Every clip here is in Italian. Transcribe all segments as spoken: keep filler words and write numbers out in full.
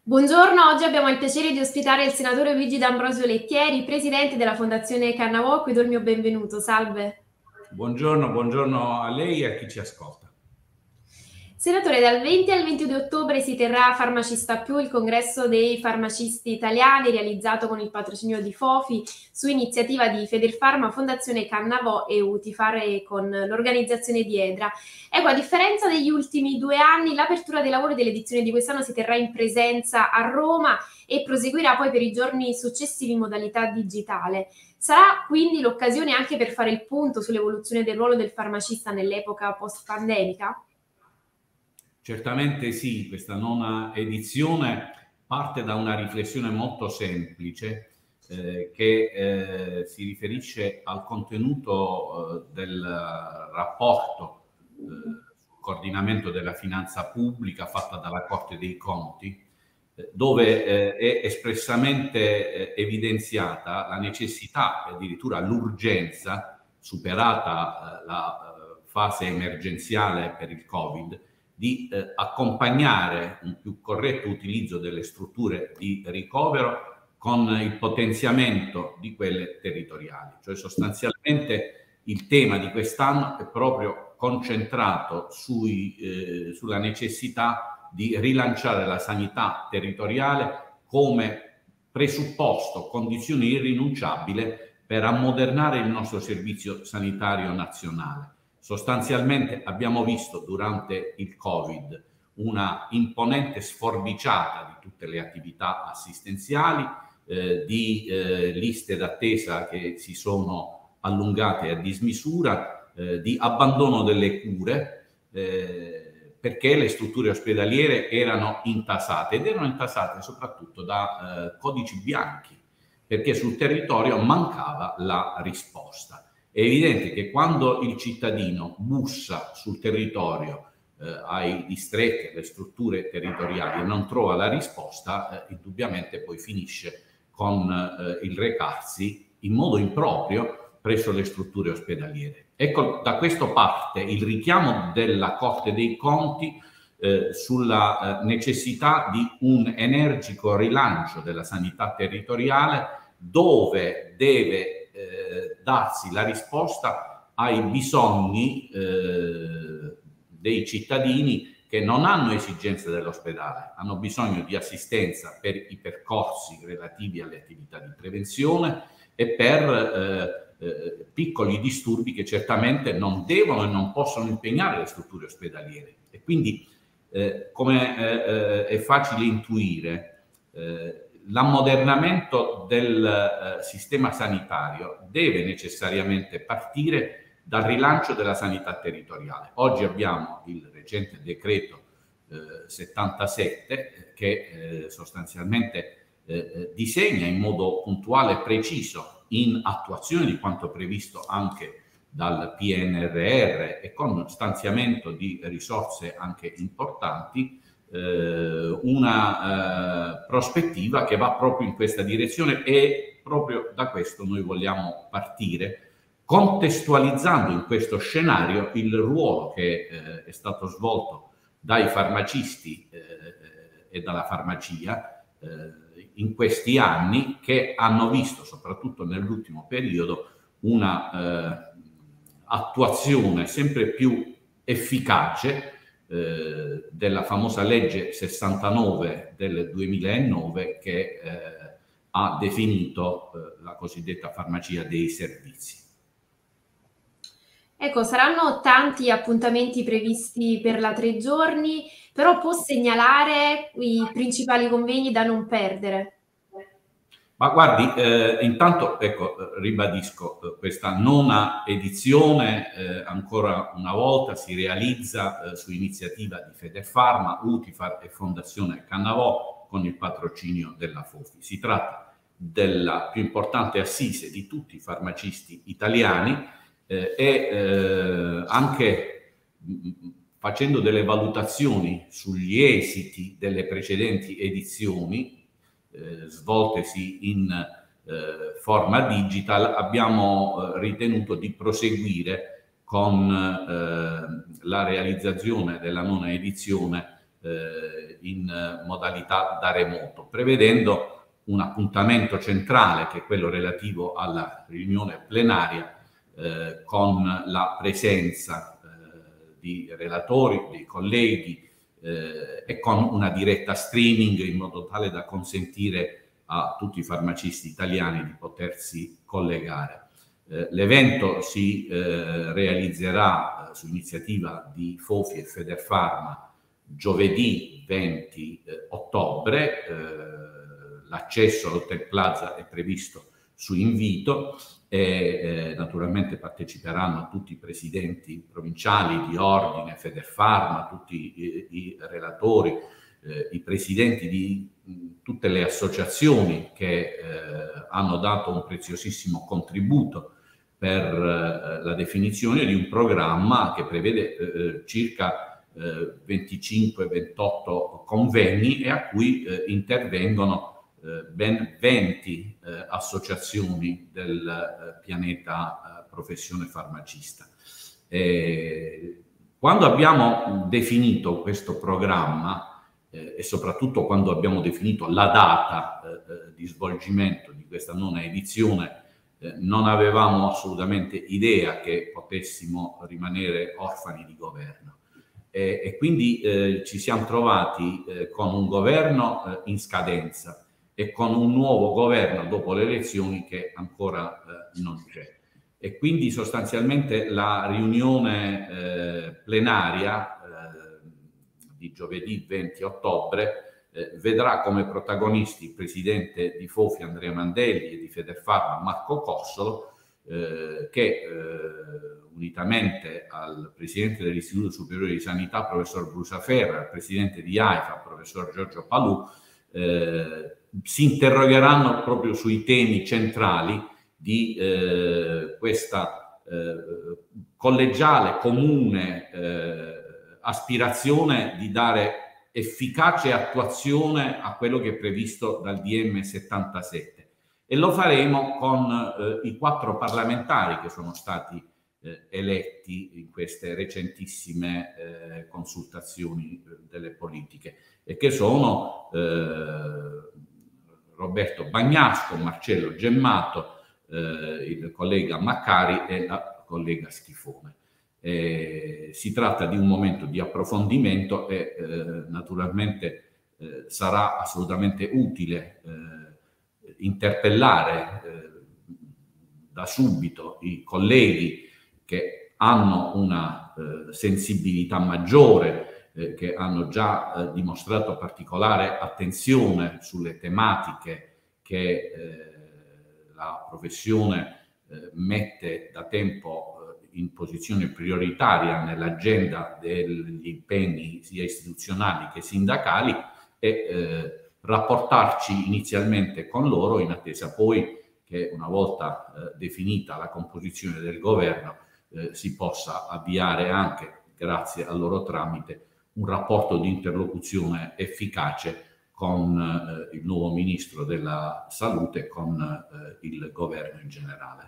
Buongiorno, oggi abbiamo il piacere di ospitare il senatore Luigi D'Ambrosio Lettieri, presidente della Fondazione Cannavò, a cui do il mio benvenuto. Salve. Buongiorno, buongiorno a lei e a chi ci ascolta. Senatore, dal venti al ventidue ottobre si terrà a Farmacista Più il congresso dei farmacisti italiani, realizzato con il patrocinio di Fofi, su iniziativa di Federfarma, Fondazione Cannavò e Utifar e con l'organizzazione di Edra. Ecco, a differenza degli ultimi due anni, l'apertura dei lavori dell'edizione di quest'anno si terrà in presenza a Roma e proseguirà poi per i giorni successivi in modalità digitale. Sarà quindi l'occasione anche per fare il punto sull'evoluzione del ruolo del farmacista nell'epoca post-pandemica? Certamente sì, questa nona edizione parte da una riflessione molto semplice eh, che eh, si riferisce al contenuto eh, del rapporto eh, sul coordinamento della finanza pubblica fatta dalla Corte dei Conti, eh, dove eh, è espressamente eh, evidenziata la necessità e addirittura l'urgenza, superata eh, la eh, fase emergenziale per il Covid, di eh, accompagnare un più corretto utilizzo delle strutture di ricovero con il potenziamento di quelle territoriali. Cioè sostanzialmente il tema di quest'anno è proprio concentrato sui, eh, sulla necessità di rilanciare la sanità territoriale come presupposto, condizione irrinunciabile per ammodernare il nostro servizio sanitario nazionale. Sostanzialmente abbiamo visto durante il Covid una imponente sforbiciata di tutte le attività assistenziali, eh, di eh, liste d'attesa che si sono allungate a dismisura, eh, di abbandono delle cure, eh, perché le strutture ospedaliere erano intasate ed erano intasate soprattutto da eh, codici bianchi, perché sul territorio mancava la risposta. È evidente che quando il cittadino bussa sul territorio eh, ai distretti, alle strutture territoriali e non trova la risposta, eh, indubbiamente poi finisce con eh, il recarsi in modo improprio presso le strutture ospedaliere. Ecco, da questo parte il richiamo della Corte dei Conti eh, sulla eh, necessità di un energico rilancio della sanità territoriale, dove deve Eh, darsi la risposta ai bisogni eh, dei cittadini che non hanno esigenze dell'ospedale, hanno bisogno di assistenza per i percorsi relativi alle attività di prevenzione e per eh, eh, piccoli disturbi che certamente non devono e non possono impegnare le strutture ospedaliere. E quindi, eh, come eh, è facile intuire, eh, l'ammodernamento del eh, sistema sanitario deve necessariamente partire dal rilancio della sanità territoriale. Oggi abbiamo il recente decreto eh, settantasette che eh, sostanzialmente eh, disegna in modo puntuale e preciso, in attuazione di quanto previsto anche dal P N R R e con stanziamento di risorse anche importanti, una eh, prospettiva che va proprio in questa direzione, e proprio da questo noi vogliamo partire, contestualizzando in questo scenario il ruolo che eh, è stato svolto dai farmacisti eh, e dalla farmacia eh, in questi anni, che hanno visto, soprattutto nell'ultimo periodo, una eh, attuazione sempre più efficace Eh, della famosa legge sessantanove del duemilanove, che eh, ha definito eh, la cosiddetta farmacia dei servizi. Ecco, saranno tanti appuntamenti previsti per la tre giorni, però può segnalare i principali convegni da non perdere? Ma guardi, eh, intanto ecco, ribadisco, eh, questa nona edizione eh, ancora una volta si realizza eh, su iniziativa di Federfarma, Utifar e Fondazione Cannavò con il patrocinio della Fofi. Si tratta della più importante assise di tutti i farmacisti italiani eh, e eh, anche mh, facendo delle valutazioni sugli esiti delle precedenti edizioni Eh, svoltesi in eh, forma digital, abbiamo eh, ritenuto di proseguire con eh, la realizzazione della nona edizione eh, in modalità da remoto, prevedendo un appuntamento centrale che è quello relativo alla riunione plenaria eh, con la presenza eh, di relatori, dei colleghi eh, e con una diretta streaming in modo tale da consentire a tutti i farmacisti italiani di potersi collegare. Eh, l'evento si eh, realizzerà eh, su iniziativa di Fofi e Federfarma giovedì venti eh, ottobre. Eh, l'accesso all'Hotel Plaza è previsto su invito e eh, naturalmente parteciperanno tutti i presidenti provinciali di Ordine, Federfarma, tutti i, i relatori, eh, i presidenti di mh, tutte le associazioni che eh, hanno dato un preziosissimo contributo per eh, la definizione di un programma che prevede eh, circa eh, venticinque ventotto convegni e a cui eh, intervengono eh, ben venti eh, associazioni del eh, pianeta eh, professione farmacista. E quando abbiamo definito questo programma eh, e soprattutto quando abbiamo definito la data eh, di svolgimento di questa nona edizione, non avevamo assolutamente idea che potessimo rimanere orfani di governo e, e quindi eh, ci siamo trovati eh, con un governo eh, in scadenza e con un nuovo governo dopo le elezioni che ancora eh, non c'è. E quindi sostanzialmente la riunione eh, plenaria eh, di giovedì venti ottobre Eh, vedrà come protagonisti il presidente di Fofi Andrea Mandelli e di Federfarma Marco Cossolo, eh, che eh, unitamente al presidente dell'Istituto Superiore di Sanità, professor Brusaferra, al presidente di AIFA, professor Giorgio Palù, eh, si interrogheranno proprio sui temi centrali di eh, questa eh, collegiale, comune eh, aspirazione di dare efficace attuazione a quello che è previsto dal D M settantasette e lo faremo con eh, i quattro parlamentari che sono stati eh, eletti in queste recentissime eh, consultazioni eh, delle politiche e che sono eh, Roberto Bagnasco, Marcello Gemmato, eh, il collega Maccari e la collega Schifone. Eh, si tratta di un momento di approfondimento e eh, naturalmente eh, sarà assolutamente utile eh, interpellare eh, da subito i colleghi che hanno una eh, sensibilità maggiore, eh, che hanno già eh, dimostrato particolare attenzione sulle tematiche che eh, la professione eh, mette da tempo in posizione prioritaria nell'agenda degli impegni sia istituzionali che sindacali e eh, rapportarci inizialmente con loro in attesa poi che una volta eh, definita la composizione del governo eh, si possa avviare anche, grazie al loro tramite, un rapporto di interlocuzione efficace con eh, il nuovo Ministro della Salute e con eh, il governo in generale.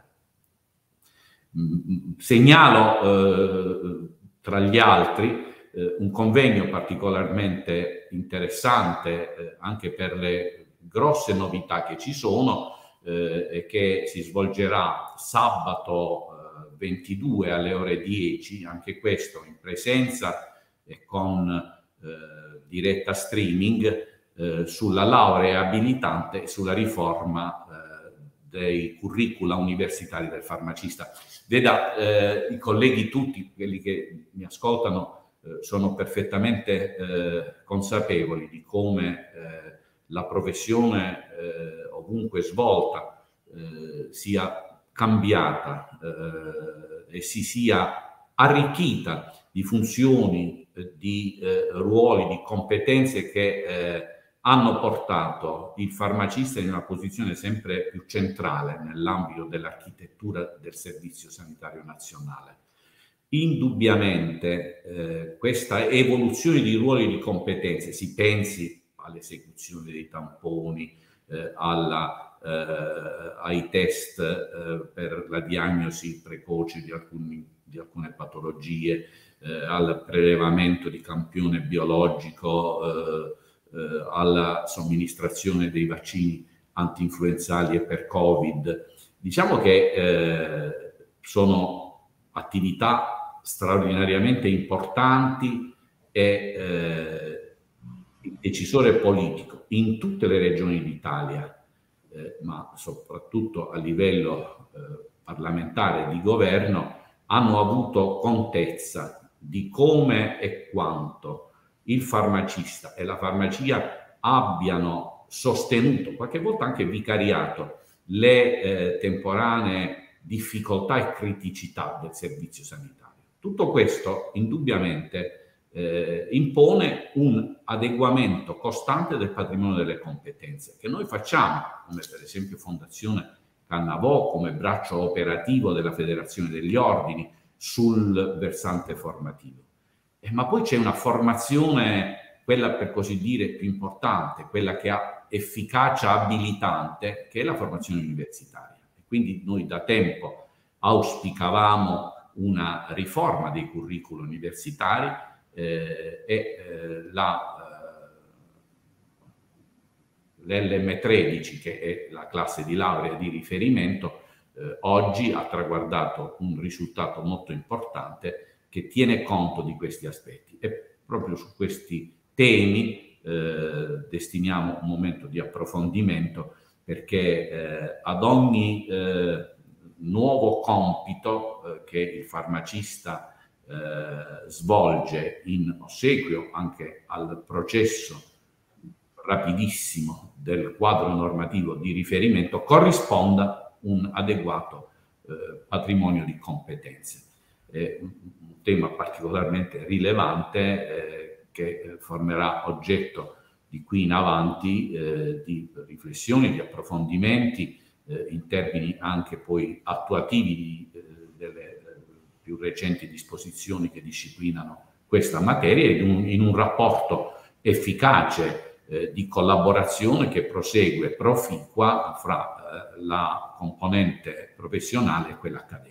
Segnalo eh, tra gli altri eh, un convegno particolarmente interessante eh, anche per le grosse novità che ci sono eh, e che si svolgerà sabato eh, ventidue alle ore dieci, anche questo in presenza e con eh, diretta streaming eh, sulla laurea abilitante e sulla riforma dei curricula universitari del farmacista. Veda, eh, i colleghi tutti, quelli che mi ascoltano, eh, sono perfettamente eh, consapevoli di come eh, la professione eh, ovunque svolta eh, sia cambiata eh, e si sia arricchita di funzioni, eh, di eh, ruoli, di competenze che eh, hanno portato il farmacista in una posizione sempre più centrale nell'ambito dell'architettura del Servizio Sanitario Nazionale. Indubbiamente eh, questa evoluzione di ruoli e di competenze, si pensi all'esecuzione dei tamponi, eh, alla, eh, ai test eh, per la diagnosi precoce di, alcuni, di alcune patologie, eh, al prelevamento di campione biologico, eh, eh, alla somministrazione dei vaccini antinfluenzali e per Covid. Diciamo che eh, sono attività straordinariamente importanti e eh, il decisore politico in tutte le regioni d'Italia, eh, ma soprattutto a livello eh, parlamentare di governo, hanno avuto contezza di come e quanto il farmacista e la farmacia abbiano sostenuto, qualche volta anche vicariato, le eh, temporanee difficoltà e criticità del servizio sanitario. Tutto questo indubbiamente eh, impone un adeguamento costante del patrimonio delle competenze che noi facciamo, come per esempio Fondazione Cannavò, come braccio operativo della Federazione degli Ordini sul versante formativo. Eh, ma poi c'è una formazione, quella per così dire più importante, quella che ha efficacia abilitante, che è la formazione universitaria. E quindi noi da tempo auspicavamo una riforma dei curricula universitari eh, e eh, la eh, l'L M tredici, che è la classe di laurea di riferimento, eh, oggi ha traguardato un risultato molto importante che tiene conto di questi aspetti. E proprio su questi temi Eh, destiniamo un momento di approfondimento, perché eh, ad ogni eh, nuovo compito eh, che il farmacista eh, svolge in ossequio anche al processo rapidissimo del quadro normativo di riferimento, corrisponda un adeguato eh, patrimonio di competenze. È un tema particolarmente rilevante eh, che formerà oggetto di qui in avanti eh, di riflessioni, di approfondimenti eh, in termini anche poi attuativi di, eh, delle eh, più recenti disposizioni che disciplinano questa materia, in un, in un rapporto efficace eh, di collaborazione che prosegue proficua fra eh, la componente professionale e quella accademica.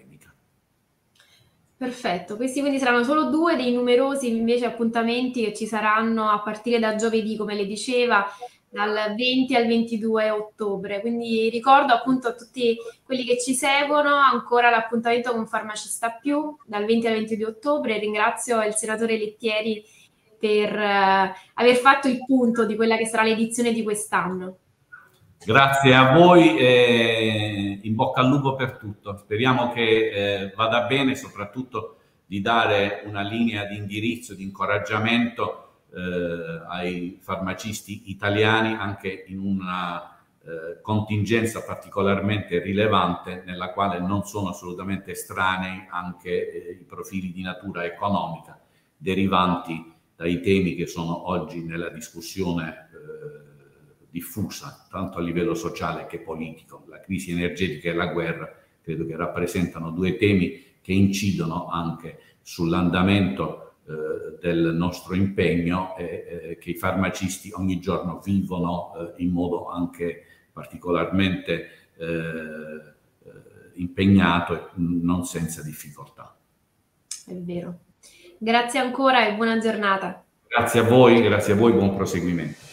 Perfetto, questi quindi saranno solo due dei numerosi invece appuntamenti che ci saranno a partire da giovedì, come le diceva, dal venti al ventidue ottobre. Quindi ricordo appunto a tutti quelli che ci seguono ancora l'appuntamento con Farmacista Più dal venti al ventidue ottobre. Ringrazio il senatore Lettieri per uh, aver fatto il punto di quella che sarà l'edizione di quest'anno. Grazie a voi e in bocca al lupo per tutto. Speriamo che eh, vada bene, soprattutto di dare una linea di indirizzo, di incoraggiamento eh, ai farmacisti italiani anche in una eh, contingenza particolarmente rilevante nella quale non sono assolutamente estranei anche eh, i profili di natura economica derivanti dai temi che sono oggi nella discussione eh, diffusa, tanto a livello sociale che politico. La crisi energetica e la guerra credo che rappresentano due temi che incidono anche sull'andamento eh, del nostro impegno e eh, che i farmacisti ogni giorno vivono eh, in modo anche particolarmente eh, impegnato e non senza difficoltà. È vero. Grazie ancora e buona giornata. Grazie a voi, grazie a voi, buon proseguimento.